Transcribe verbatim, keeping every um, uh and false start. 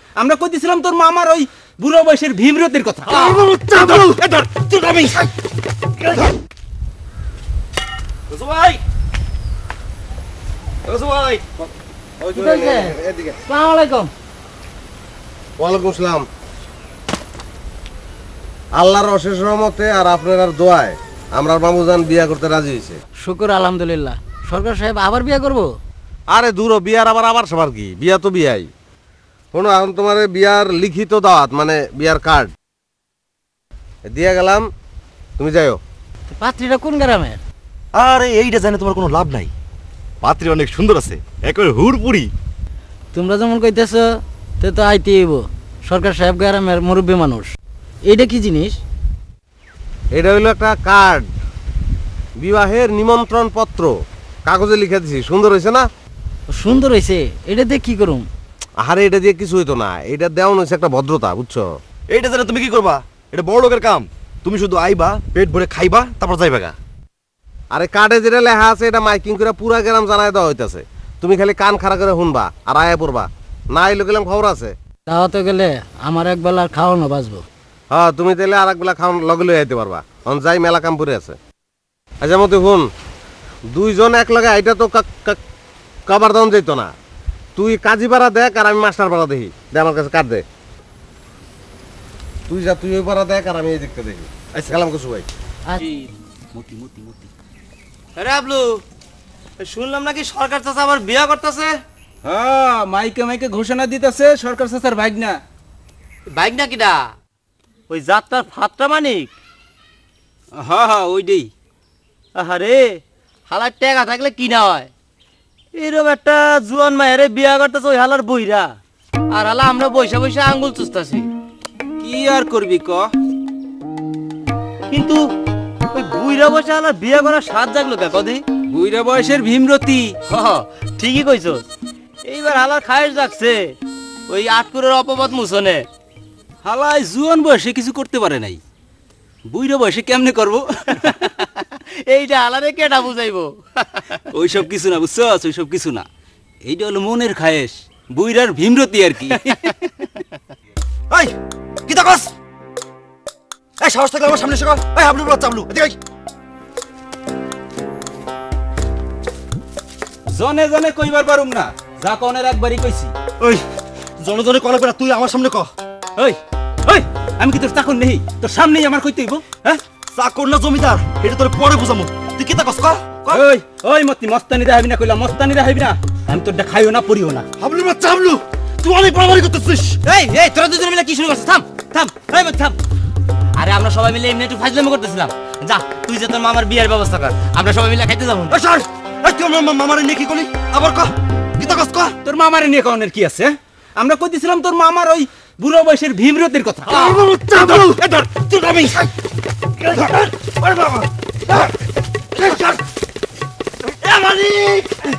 আমরা কইতেছিলাম তোর মামার ওই বুড়ো বয়সের ভীমরতির কথা। ভাই ভাই ওয়ালাইকুম আসসালাম। আল্লাহর অশেষ রহমতে আর আপনার দোয়ায় আমরা মামুজান বিয়া করতে রাজি হয়েছে। শুকুর আলহামদুলিল্লাহ। সরকার সাহেব আবার বিয়া করব? আরে দূর বিয়ার আবার আবার সবার কি, বিয়া তো বিয়াই। শোনো, এখন তোমার বিয়ার লিখিত দাওয়াত মানে বিয়ার কার্ড দিয়ে গেলাম, তুমি যাইও। পাত্রীটা কোন গ্রামের? আরে এইটা জানে তোমার কোনো লাভ নাই, পাত্রী অনেক সুন্দর আছে, একেবারে হুড়পুরি। তোমরা যেমন কইতেছ তে তো আইতে হইব। সরকার সাহেব গ্রামের মুরব্বী মানুষ। এইটা কি জিনিস? এটা হইলো একটা কার্ড, বিবাহের নিমন্ত্রণ পত্র, কাগজে লিখে দিছি। সুন্দর হয়েছে না? সুন্দর হয়েছে। এটা দিয়ে কি করুম? আরে এটা দিয়ে কিছু হইতো না, এটা দেওয়া হয়েছে একটা ভদ্রতা, বুঝছো? এইটা জানে তুমি কি করবা? এটা বড় লোকের কাম। তুমি শুধু আইবা, পেট ভরে খাইবা, তারপর যাইবা গা। আরে কার্ডে যেটা লেখা আছে এটা মাইকিং করে পুরা গ্রাম জানাই দেওয়া হইতেছে। তুমি খালি কান খাড়া করে শুনবা আর আয়া পড়বা। না এলো গেলাম খবর আছে। দাওয়াতে গেলে আমার এক বেলা খাওয়ানো বাঁচবো। হ্যাঁ, তুমি তাহলে আর একবেলা খাওয়ান লগে লই আইতে পারবা। অন যাই মেলা কাম পরে আছে। আচ্ছা মতে শুন, দুইজন এক লগে আইটা তো কাবার দাম যাইতো না। তুই কাজী পাড়া দেখ আর আমি মাস্টার পাড়া দেখি। দে আমার কাছে কার্ড দে। তুই যা, তুই ওই পাড়া দেখ আর আমি এই দিকটা দেখি। আচ্ছা গেলাম কিছু ভাই। মতি মতি মতি আরে আবলু, শুনলাম নাকি সরকার চাচা আবার বিয়া করতেছে? হ্যাঁ, মাইকে মাইকে ঘোষণা দিতেছে সরকার চাচার ভাগনা। বাইক না কিডা? ওই যাত্রার ফাত্রা মানিক? হ্যাঁ হ্যাঁ ওইটাই। আরে হালার টেকা থাকলে কি না হয়? এরকম একটা জুয়ান মায়ের বিয়া করতেছে ওই হালার বইরা, আর হালা আমরা বৈশা বৈশা আঙ্গুল চুষতাছি। কি আর করবি ক? কিন্তু ওই বুইরা বসে হালার বিয়া করার স্বাদ জাগলো কে কদি? বুইরা বয়সের ভীমরতি। হ ঠিকই কইছো। এইবার হালার খায়েশ জাগছে ওই আটকুরের অপবাদ মুছনে। হালাই জুয়ান বয়সে কিছু করতে পারে নাই, বুইরা বয়সে কেমনে করবো? এইটা হালারে কেটা বুঝাইবো? ওইসব কিছু না, বুঝছস? ওইসব কিছু না, এইটা হলো মনের খায়েশ, বুইরার ভীমরতি আর কি। এই কি তাকস? এই সাহস থাকলে আমার সামনে এসে কর। এই হাবলু বাচ্চা হাবলু, এদিকে আই। জনে জনে কইবার পারুম না, যা কনের একবারই কইছি। ওই জনে জনে কল করে তুই আমার সামনে ক। ওই ওই আমি কি তোর চাকর নেই? তোর সামনেই আমার কইতে হইব? হ্যাঁ, চাকর না জমিদার এটা তোর পরে বুঝামু। তুই কি তাকস ক? ওই ওই মতি মস্তানি রাহাবি না কইলা, মস্তানি রাহাবি না। আমি তোরটা খাইও না পড়িও না। হাবলু বাচ্চা হাবলু, তুই অনেক বাড়াবাড়ি করতেছিস। এই এই তোরা দুজন মিলে কি শুরু করছিস? থাম থাম, এই মত থাম। আরে আমরা সবাই মিলে এমনি একটু ফাজলামি করতেছিলাম। যা তুই যে তোর মামার বিয়ের ব্যবস্থা কর, আমরা সবাই মিলে খাইতে যাবো। এই সর, এই তুই আমার মামারে নিয়ে কি করলি? আবার ক, কি তাকস ক? তোর মামারে নিয়ে কনের কি আছে? আমরা কইতেছিলাম তোর মামার ওই বুড়ো বয়সের ভীমরতির কথা। হাবলু বাচ্চা হাবলু, এ ধর তুই আমি এ ধর, ওরে বাবা, এ মালিক